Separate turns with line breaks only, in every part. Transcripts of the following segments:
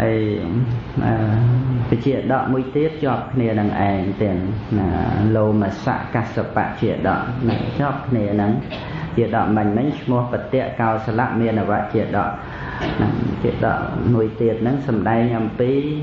hay cái chuyện đó mũi tiết cho kia đằng ảnh tiền lô mà xạ cắt sập bạc chuyện đó này cho kia nắng chuyện đó mình mấy mua vật tiện cao sạ lạ miền là vậy chuyện đó mũi tiết nắng sầm đây nhầm pí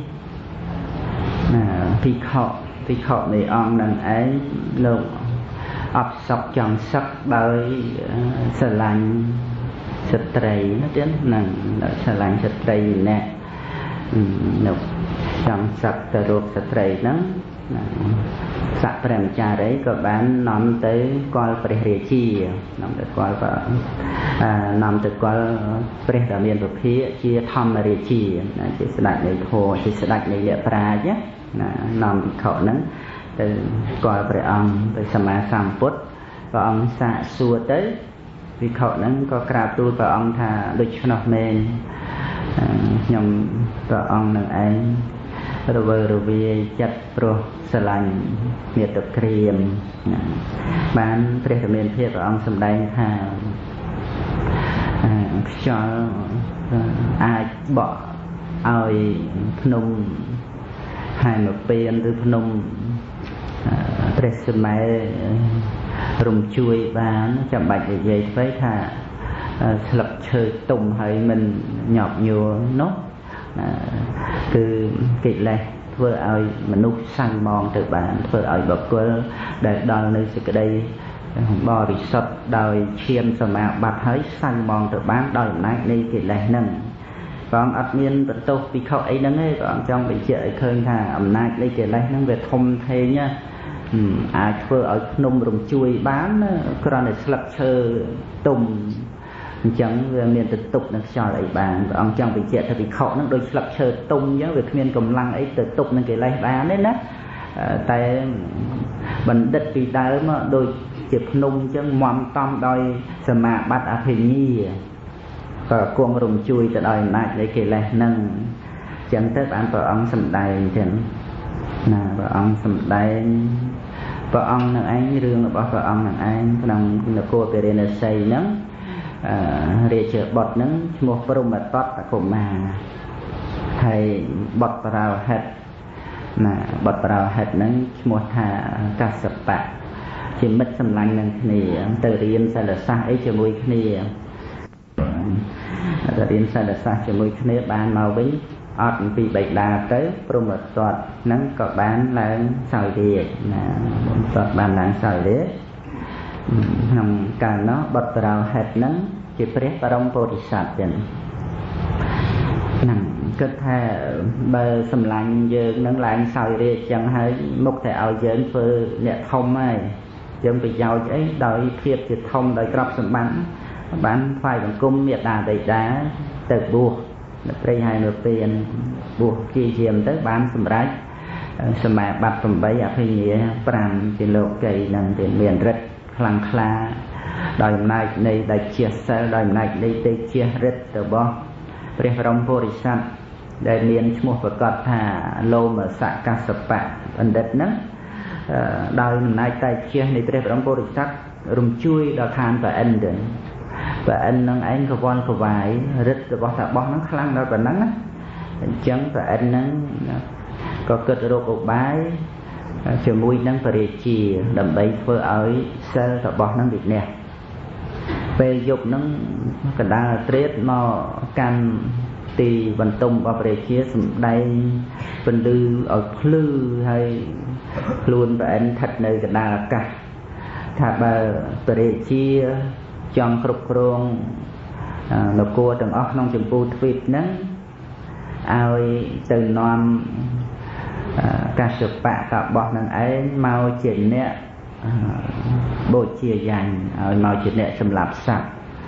phi khọ này on đằng ấy lô ấp sọc chọn sắc đời sờ lạnh sệt trầy nó đến nằng sờ lạnh sệt trầy nè nộp chọn sắc từ ruột sệt trầy nó sạ prem trà đấy các bạn nằm tới coi pre chi nằm tới coi và nằm tới coi pre là miền bắc phía chia thăm pre chi chỉ sạch này thô chỉ sạch này địa pra chứ nằm khẩu nắng từ coi pre ông từ sama sam put và ông xạ xua tới vì khẩu nắng có cà tu và ông thà đôi chân men nhầm và ông nâng anh rồi về chặt pro sành miệt tập kriềm bán pre miền phía và ông sầm đai thà cho ai bỏ ai nung hai một bên từ nung pre sầm rùng chui bán chậm bạch để dây với thà lập chơi tùng hay mình nhọt nhiều nốt từ kịch này vừa ai mà nút sang mòn từ bạn vừa ai bậc quơ để đòi nơi sự cái đây bò bị sập đòi chiêm sờ mạo bạc thấy sang mòn từ bán đòi nãy đi kịch này nâng còn admin vẫn tốt vì khâu ấy nâng ấy còn trong bị chơi khơi thà ẩm nãy đi kịch này nâng về thông thế nhá ai vừa ở nông rùng chui bán còn để lập chơi tùng chẳng miền từ tục nó cho lại bàn và ông trong bị chết thì khổ nó đôi lập chờ tung nhớ về miền cầm lăng ấy từ tục nên cái lấy bán đấy đó tại mình đất vì ta mà đôi chụp nung chứ mòn tom đôi sờ mạ bắt à hình nhi và cuồng rùng chui từ đòi lại để cái lấy nâng chẳng tới bạn vợ ông sầm đầy chẳng vợ ông sầm đầy vợ ông là anh rương là vợ ông là anh đang là cô về đây là xây nắng để chờ bọt nắng một phần mà tốt của mà thầy bọt vào hết mà bọt vào hết nắng một thà cả sập bạc chỉ mất sầm lạnh nắng này từ điên sẽ là xa ấy chờ mùi này từ điên sẽ là xa chờ mùi này bàn màu với ọt vì bệnh đà tới phần mà tốt nắng có bán là sỏi địa tốt bàn là sỏi đế nằm cả nó bật vào hết nắng chỉ biết vào trong bồ sát chân nằm kết thề bờ sầm lạnh giờ nắng lạnh sỏi địa chẳng hay một thể ao dễn phơi nhẹ thông ấy dân bị giàu ấy đòi thiệt thì thông đòi cọp sầm bán phải bằng cung miệt đà đầy đá từ buộc đây hai nửa tiền buộc chi chiêm tới bán sầm rái sầm mẹ bạc sầm bấy à phi nghĩa pram thì lộc cây nằm tiền miền rất khăng kha đòi này này đại chia sẻ đòi này đây tây chia rất từ bo pre from Bodhisattva đại miền mua vật cọt thà lô mà xạ ca sập bạc ấn đất nấng đòi này tay chia này pre from Bodhisattva rung chui đòi than và ấn nâng anh có con có vài rất từ bo thà bo nó khăng đó và nắng chẳng và anh nâng có cất đồ của bái chờ mũi nâng phải chỉ đầm bay phơi ấy sơ và bọt nâng bị nè về dục nâng cả đa stress mà can tì vận tung và phải chia đây phần lư ở lư hay luôn và anh thật nơi cả đa là cả thà bà phải chia trong cục rong nó cua từng óc nông chừng pu tweet nâng ai từ non cả sự bạ cả bọt năng ấy mau chuyện nè bộ chia dành mau chuyện nè xâm lập sạch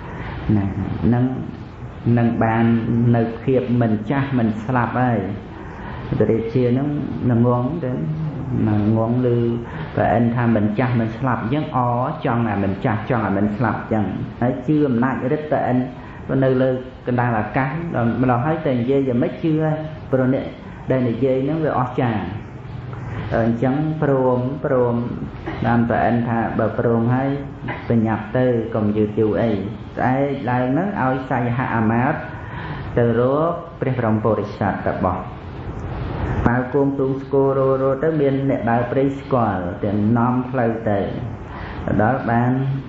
nâng bàn nơi khiếp mình chắc mình slap ấy để chia nó ngon đến ngon lư và anh tham mình chắc mình slap dân ó chọn là mình chắc chọn là mình slap chẳng ấy chưa lại rất tệ anh và nơi lư cần đang là cái rồi mình lo thấy tiền dê giờ mấy chưa rồi nè đây là dây nó về ót trà chẳng prom làm tại anh thà bờ prom hay về nhập tư còn dự chịu ấy ai lại nó ao say hạ mát từ rốtព្រះបរមពុរិស័ទរបស់បើគង់ទូងស្គររទៅមានអ្នកដើរព្រៃស្គាល់ទាំងនាំផ្លូវទៅដល់បាន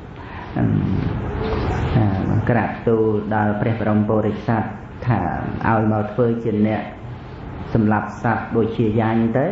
ក្រាបទូលដល់ព្រះបរមពុរិស័ទថាឲ្យមកធ្វើជាអ្នកសម្រាប់សត្វដូចជាយ៉ាញ់ទៅ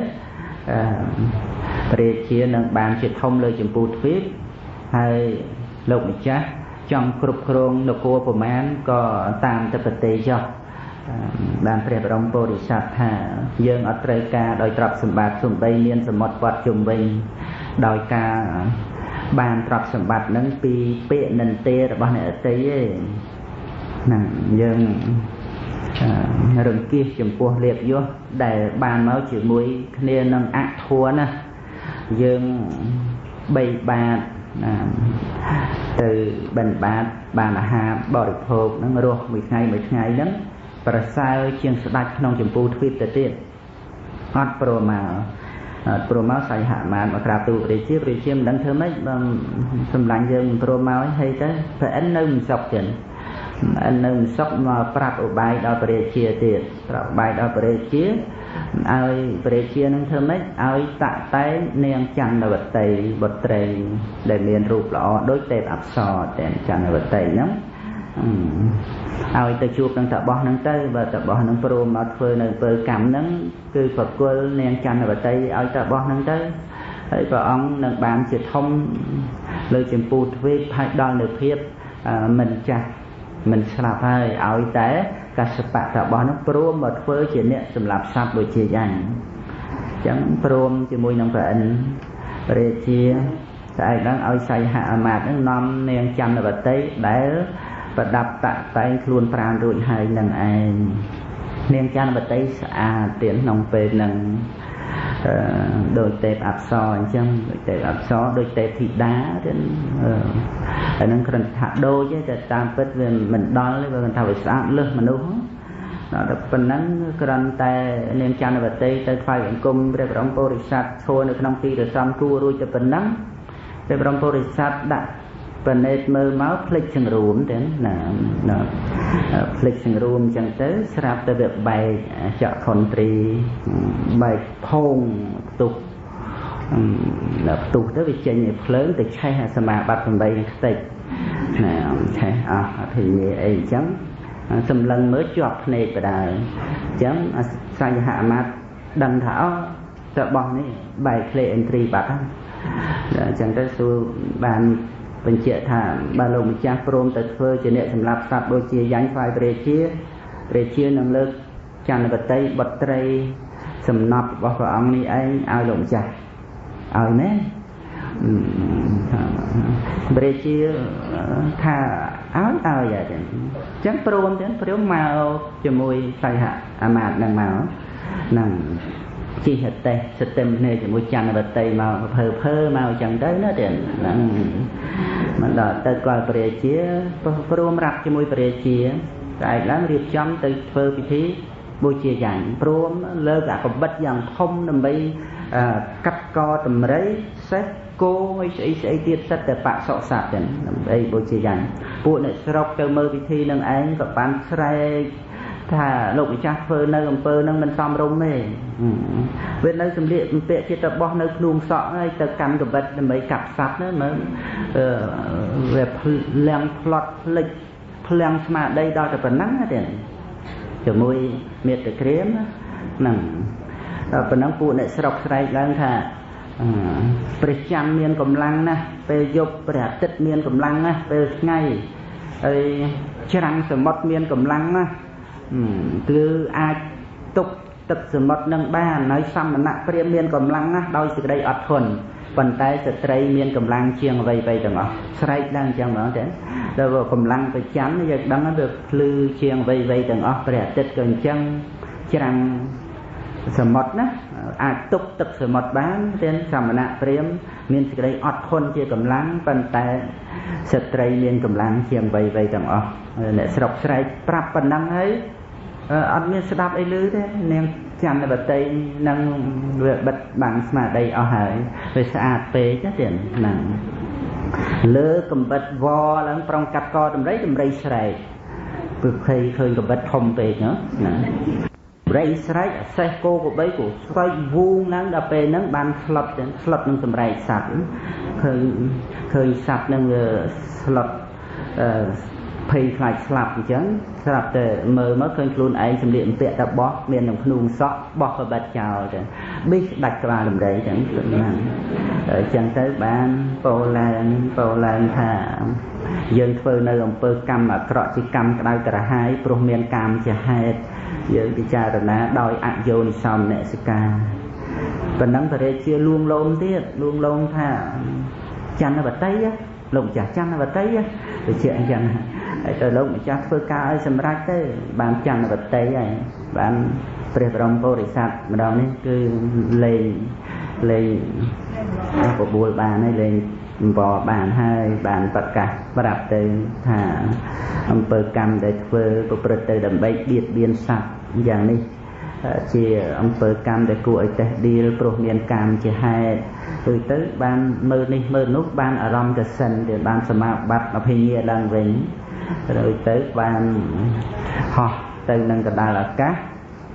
ព្រះជានឹងបានជាធំលើចម្ពោះទ្វីបហើយលោកម្ចាស់ចង់គ្រប់គ្រងនគរប្រមាណក៏តាមទៅប្រទេសចុះបានព្រះបរមពុរិស័ទថាយើងអត់ត្រូវការដោយទ្រព្យសម្បត្តិសំបីមានសមុទ្រព័ទ្ធជុំវិញដោយការបានទ្រព្យសម្បត្តិនឹងពីពាក្យនិន្ទារបស់អ្នកអតីទេហ្នឹងយើងរង្គៀសចំពោះលៀបយសដែលបានមកជាមួយគ្នានឹងអធัวណាយើងបីបាតទៅបិណ្ឌបាតបានអាហារបរិភោគនឹងរស់មួយថ្ងៃហ្នឹងប្រសើរជាងស្ដេចក្នុងចម្ពោះទ្វីបទៅទៀតអត់ព្រមមកសៃហមានមកក្រាបទូលព្រះជាមិនដឹងធ្វើម៉េចបើសម្លាញ់យើងមិនព្រមមកហើយទៅព្រះអិននៅមិនសុខទៀតនៅមិនសុខមកប្រាប់ឧបាយដល់ព្រះជាទៀតប្រាប់ឧបាយដល់ព្រះជាឲ្យព្រះជានឹងធ្វើម៉េចឲ្យតាក់តែងនាងចន្ទវតីបុត្រីដែលមានរូបល្អដូចទេពអប្សរតែចន្ទវតីហ្នឹងឲ្យទៅជួបនឹងតាបោះហ្នឹងទៅបើតាបោះហ្នឹងព្រមមកធ្វើនៅអំពើកម្មហ្នឹងគឺប្រគល់នាងចន្ទវតីឲ្យតាបោះហ្នឹងទៅហើយព្រះអង្គនឹងបានជាធំលើចម្ពោះទ្វេកហើយដល់នៅភាពមិនចាស់មិនស្លាប់ហើយឲ្យតែកសបៈរបស់នោះព្រមមកធ្វើជាអ្នកសម្រាប់សត្វដូចជាយ៉ាងអញ្ចឹងព្រមជាមួយនឹងព្រះអិនរាជាស្អែកឡើងឲ្យសៃហអាមាត្យនឹងនាំនាងចន្ទវតីដែលប្រដាប់តាក់តែងខ្លួនប្រាណរួចហើយនឹងឯងនាងចន្ទវតីស្អាតទៀតក្នុងពេលនឹងដោយទេពអប្សរអញ្ចឹងដូចទេពអប្សរដូចទេពធីតាទៀតហើយនឹងគ្រាន់ថាដូចទេតែតាមពិតវាមិនដល់ទេបើគាត់ថាវាស្អាតលើសមនុស្សដល់ប៉ុណ្ណឹងគ្រាន់តែនាងចន្ទវតីទៅថ្វាយបង្គំព្រះបរមពុរិស័ទឈរនៅក្នុងទីរសំគួររួចទៅប៉ុណ្ណឹងព្រះបរមពុរិស័ទដាក់ប្រណេតមើលមកភ្លេចសង្រួមទេណាភ្លេចសង្រួមអញ្ចឹងទៅស្រាប់ទៅវាបែកចក្ខុន្ទ្រីបែកផោងផ្ទុះផ្ទុះទៅវាចេញឲ្យភ្លើងទៅឆេះសមាបត្តិ8នឹងខ្ទេចណាឆេះអស់អធិយាអីអញ្ចឹងសម្លឹងមើលជាប់ភ្នែកបដាអញ្ចឹងសញ្ញហអាមាត្យដឹងថាអូតបោះនេះបែកក្លេអិនទ្រីបាត់ហើយអញ្ចឹងទៅសួរបានបញ្ជាក់ថាបើលោកម្ចាស់ព្រមទៅធ្វើជាអ្នកសម្រាប់សត្វដូចជាយ៉ាញ់ថ្វាយព្រះជានឹងលើកចន្ទវតីបុត្រីសំណប់របស់ព្រះអង្គនេះឯងឲ្យលោកម្ចាស់ឲ្យមែនព្រះជាថាឲ្យអញ្ចឹងព្រមមកជាមួយសៃហអាមាត្យនឹងមកហ្នឹងជីហតេសតិមគ្នាជាមួយចន្ទវតីមកភើមកអញ្ចឹងទៅណាទៀតហ្នឹងមិនដល់ទៅគាត់ព្រះជាព្រមរាប់ជាមួយព្រះជាស្អែកឡើងរៀបចំទៅធ្វើពិធីបូជាយ៉ាងព្រមលើកអាកបិតយ៉ាងធំដើម្បីកាត់កតម្រៃសេះគោអីស្អីទៀតសិតតែបសុស័ព្ទទាំងដើម្បីបូជាយ៉ាងពួកអ្នកស្រុកទៅមើលពិធីនឹងឯងក៏បានស្រែកថាលោកម្ចាស់ធ្វើនៅអំពើនឹងមិនសមរម្យទេវានៅសម្លៀកបំពាក់ចិត្តរបស់នៅខ្លួនសក់ហើយទៅកាន់កបិតដើម្បីកាប់សត្វហ្នឹងមើលវាលៀងផ្លត់ផ្លិចភ្លាំងស្មារតីដល់តែប៉ុណ្ណឹងទេជាមួយមេត្តាក្រៀមហ្នឹងដល់ប៉ុណ្ណឹងពួកអ្នកស្រុកស្រែកឡើងថាព្រះច័ន្ទមានកម្លាំងណាស់ពេលយប់ព្រះអាទិត្យមានកម្លាំងណាស់ពេលថ្ងៃហើយច្រាំងសមុទ្រមានកម្លាំងណាស់គឺអាចទប់ទឹកសមុទ្រនឹងបានហើយសមណៈព្រាហ្មណ៍មានកម្លាំងណាស់ដោយសេចក្តីអត់ធន់ប៉ុន្តែស្ត្រីមានកម្លាំងជាងអ្វីៗទាំងអស់ស្រែកឡើងអញ្ចឹងហ្មងទេដល់កម្លាំងប្រចាំយើងដឹងវាភ្លឺជាងអ្វីៗទាំងអស់ព្រះអាទិត្យក៏អញ្ចឹងច្រាំងសមុទ្រណាអាចទប់ទឹកសមុទ្របានទេសមណៈព្រាហ្មណ៍មានសេចក្តីអត់ធន់ជាកម្លាំងប៉ុន្តែស្ត្រីមានកម្លាំងជាងអ្វីៗទាំងអស់អ្នកស្រុកស្រែកប្រាប់ប៉ុណ្ណឹងហើយអត់មានស្ដាប់អីឮទេនាងចន្ទវតីនឹងវាបិទបាំងស្មារតីអស់ហើយវាស្អាតពេកទេហ្នឹងលើកំបិតវឡើងប្រងកាត់កដំរីស្រែក khơi khơi cái bát thom về nữa rây sấy sấy cô của bấy của sấy vuông nắng đập về nắng ban slot nâng tầm rây sạch khơi sạch nâng slot phê khai slap chứ slap để mờ mất khơi luôn ấy chấm điện tiện đã bóp miền đồng khung sọ bóp vào bát chào để biết đặt qua làm đấy chẳng chẳng tới ban bồ lan thà dân phơi nơi ông phơi cam mà cọ chỉ cam cái đau cả hai pro miền cam chỉ hai dân đi cha rồi ná đòi ăn vô xong nè ska còn nắng thời chia luôn lông thà chăn nó bật tay á lồng chả chăn nó bật tay á rồi chuyện chăn rồi lông chả phơi ca ở sầm rách thế bàn chăn nó bật tay này bàn pre rong bồ để sạch mà đâu này cứ lên của bùi bàn này lên bò bàn hai bàn tất cả và đặt từ thả ông bơ cam để phơi của bờ từ đầm bay biệt biên sạch dạng này chỉ ông bơ cam để cuội để đi pro miền cam chỉ hai từ tới ban mơ nút ban ở rom cái sân để ban sầm bát ở phía nhẹ đang về rồi tới ban họ từ nâng cái đà là cá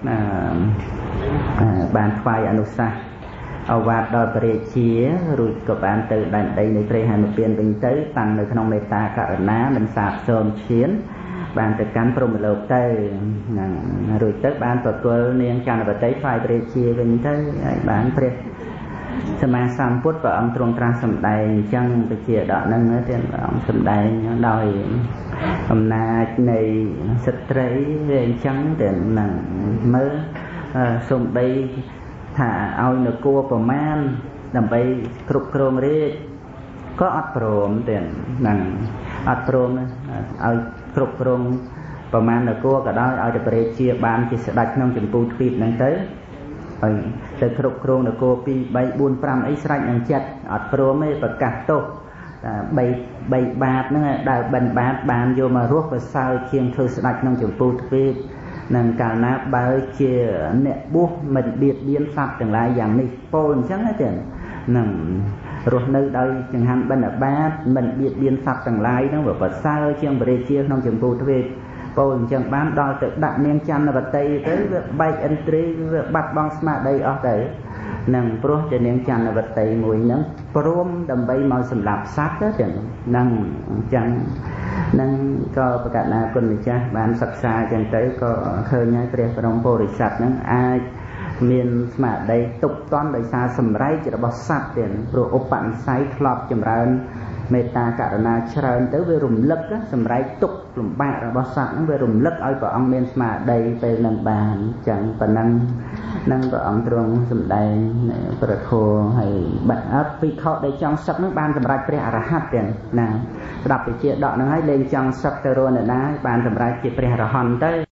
ban phai anusa ở vạt đòi bể chia rồi các bạn từ đâyในព្រៃហើយមកពៀនវិញទៅតាំងនៅក្នុងមេត្តាករណាមិនសាបសូន្យឈានបានទៅកាន់ព្រហ្មលោកទៅហ្នឹងរួចទៅបានទទួលនាងចន្ទវតីផ្សាយព្រះរាជាវិញទៅហើយបានព្រះសម្មាសម្ពុទ្ធព្រះអង្គទ្រង់ត្រាស់សម្ដែងអញ្ចឹងទៅជាដកហ្នឹងទេអង្គសម្ដែងដោយអំណាចនៃស្ត្រីវាអញ្ចឹងតែហ្នឹងមើលសំដីថាឲ្យនគរប្រមាណដើម្បីគ្រប់គ្រងរាជក៏អត់ព្រមទេហ្នឹងអត់ព្រមឲ្យគ្រប់គ្រងប្រមាណនគរក៏ដោយឲ្យតែព្រះរាជាបានជាស្ដេចក្នុងចម្ពោះទ្វីបហ្នឹងទៅហើយទៅគ្រប់គ្រងនគរ2 3 4 5អីស្រេចនឹងចិត្តអត់ព្រមទេប្រកាសទោស3បាតហ្នឹងដើរបិណ្ឌបាតបានយកមករស់ប្រសើរជាងធ្វើស្ដេចក្នុងចម្ពោះទ្វីបនឹងកាលណាបើជាអ្នកបួសមិនបៀតបៀនសត្វទាំងឡាយយ៉ាងនេះពោលអញ្ចឹងទេនឹងរស់នៅដោយចង្ហាន់បិណ្ឌបាតមិនបៀតបៀនសត្វទាំងឡាយហ្នឹងវាប្រសើរជាងព្រះរាជាក្នុងចម្ពោះទ្វេពោលអញ្ចឹងបានដល់ទៅដាក់នាងចន្ទវតីទៅវាបែកឥន្ទ្រីវាបាត់បង់ស្មារតីអស់ទៅនឹងព្រោះតែនាងចន្ទវតីមួយហ្នឹងព្រមដើម្បីមកសម្លាប់សត្វទៅហ្នឹងអញ្ចឹងនឹងក៏ប្រកាសណាគុណម្ចាស់បានសិក្សាអញ្ចឹងទៅក៏ឃើញហើយព្រះបរមពុរិស័ទហ្នឹងអាចមានស្មារតីទុកតន់ដោយសារសម្រែករបស់សត្វទៀតព្រោះឧបនិស្ស័យធ្លាប់ចម្រើនមេត្តាករុណាច្រើនទៅវារំលឹកសម្រែកទុកលំបាករបស់សត្វហ្នឹងវារំលឹកឲ្យព្រះអង្គមានស្មារតីពេលនឹងបានអញ្ចឹងប៉ុណ្ណឹងនឹងព្រះអង្គទ្រង់សម្ដែងប្រធមហើយបាត់អត់ភិក្ខុដែលចង់សឹកហ្នឹងបានសម្រេចព្រះអរហន្តទៀតណាស្ដាប់វិជាដកហ្នឹងហើយលេងចង់សឹកទៅរនណាបានសម្រេចជាព្រះអរហន្តទៅ